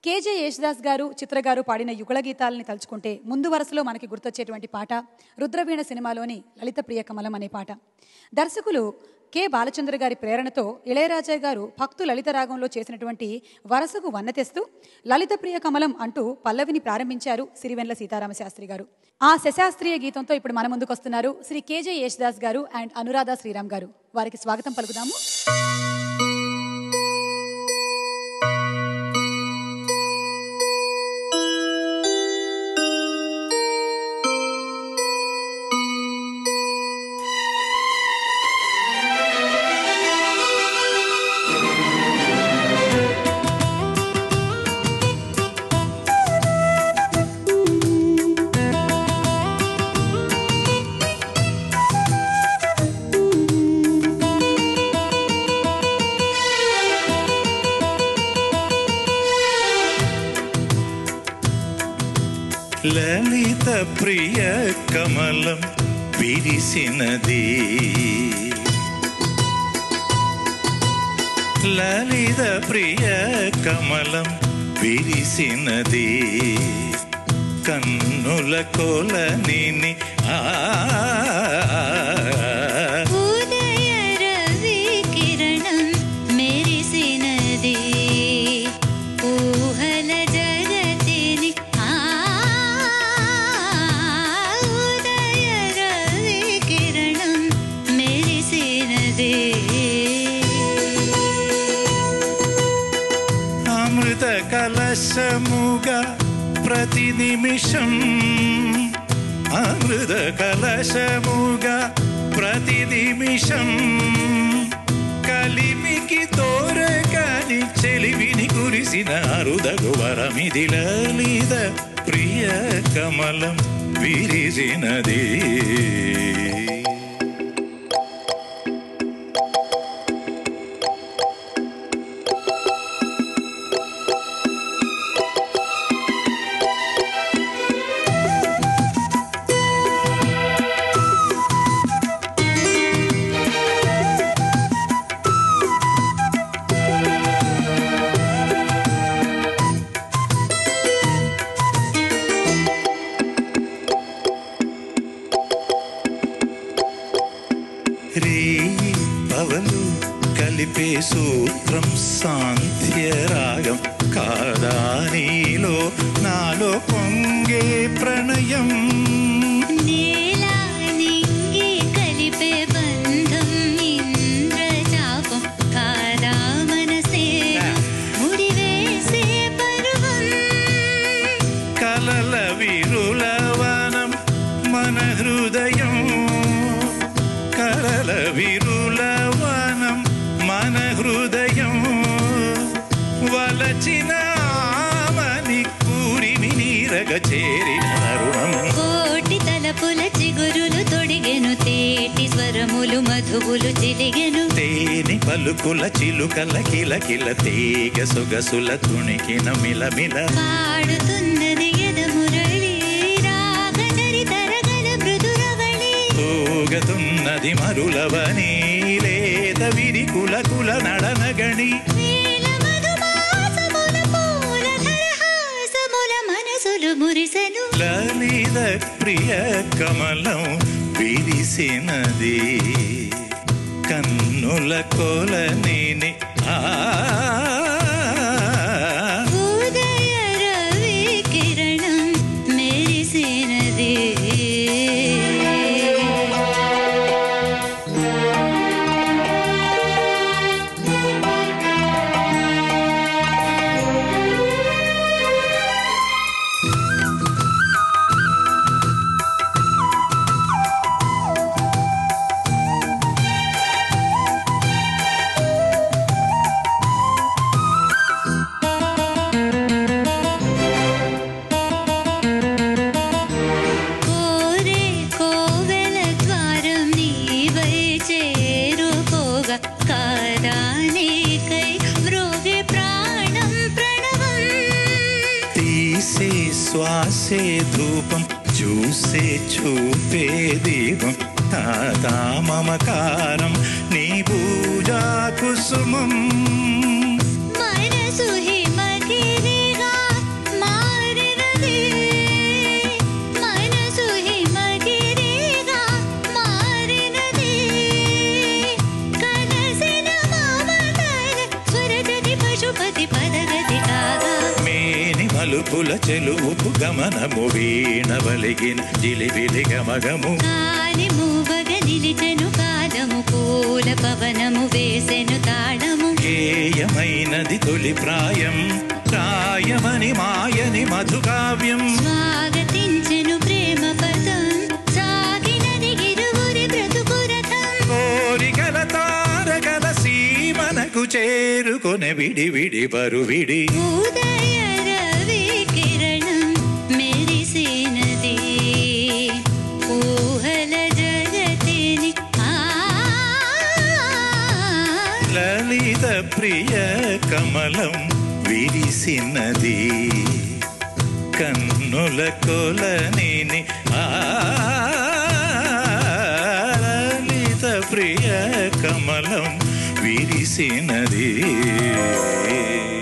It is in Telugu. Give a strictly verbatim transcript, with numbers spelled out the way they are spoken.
కేజే యేసుదాస్ గారు, చిత్ర గారు పాడిన యుగళ గీతాలని తలుచుకుంటే ముందు వరుసలో మనకి గుర్తొచ్చేటువంటి పాట రుద్రవీణ సినిమాలోని లలిత ప్రియ కమలం అనే పాట. దర్శకులు కె బాలచంద్ర గారి ప్రేరణతో ఇళయరాజా గారు భక్తు లలిత రాగంలో చేసినటువంటి వరసకు వన్న తెస్తూ లలిత ప్రియ కమలం అంటూ పల్లవిని ప్రారంభించారు సిరివెన్ల సీతారామ శాస్త్రి గారు. ఆ శశాస్త్రీయ గీతంతో ఇప్పుడు మన ముందుకు వస్తున్నారు శ్రీ కేజే యేసుదాస్ గారు అండ్ అనురాధ శ్రీరామ్ గారు. వారికి స్వాగతం పలుకుదాము. లలిత ప్రియ కమలం విరిసినది, లలిత ప్రియ కమలం విరిసినది, కన్నుల కొలనిని ఆ ఉదయ రవి కిరణం మెరిసినది, ఊహల జగతిని ఆ ఉదయ రవి కిరణం మెరిసినది, అమృత కలశముగా ప్రతి నిమిషం, అమృత కలశముగా ప్రతి నిమిషం, కలిమికి తోరకాని చెలివిని కురిసిన అరుదగు వరమిది, లలిత ప్రియ కమలం విరిసినది. రేయి పవలు కలిపే సూత్రం సాంధ్య రాగం కాదా నీలో నాలో పొంగే ప్రణయం, నీలా నింగి కలిపే బంధం ఇంద్రజాపం కాదా మనసే ముడివేసే పరువం, కలల విరులవనం మన హృదయం, కలల విరులవనం మన హృదయం, వలచిన ఆమని కూరిమి నీరగ చేరిన తరుణం, కోటి తలపుల చిగురులు తొడిగెను, తేటి స్వరములు మధువులు చిలిగెను, తేని పలుకుల చిలుకల కిలకిల తీగ సొగసుల తుణికిన మిలమిల, పాడుతున్నది ఎదమురళి రాగచరిత రగల మృదురవళి, ఊగతున్నది మరులవని లేత విరి కుల కుల నడనగణి, నీల మధుమాసముల పూల ధరహాసముల మనసులు మురిసెను, లలిత ప్రియ కమలం విరిసినది, కన్నుల కొలనిని ఆ ఉదయ రవి కిరణం మెరిసినది. కోరే కోవెల ద్వారం నీవై చేరుకోగా కాదా నీకై మ్రోగే ప్రాణం ప్రణవం, తీసే శ్వాసే ధూపం చూసే చూపే దీపం, తాతా మమకారం నీ పూజా కుసుమం, మనసు హిమగిరిగా మలుపుల చెలువుపు గమనము వీణ వలిగిన జిలిబిలి గమగము కాలి మూవగ నిలిచెను కాలము పూల పవనము వేసెను తాళము గేయమైనది తొలి ప్రాయం ప్రాయమని మాయని మధుకావ్యం స్వాగతించెను ప్రేమ పదం సాగినది ఇరువురి బ్రతుకు రథం కోరికల తారగల సీమనకు చేరుకొనే విడి విడి బరువిడి ఉదయ రవి కిరణం మెరిసినది ఊహల జగతిని లలిత ప్రియ కమలం విరిసినది కన్నుల కొలనిని లలిత ప్రియ కమలం విరిసినది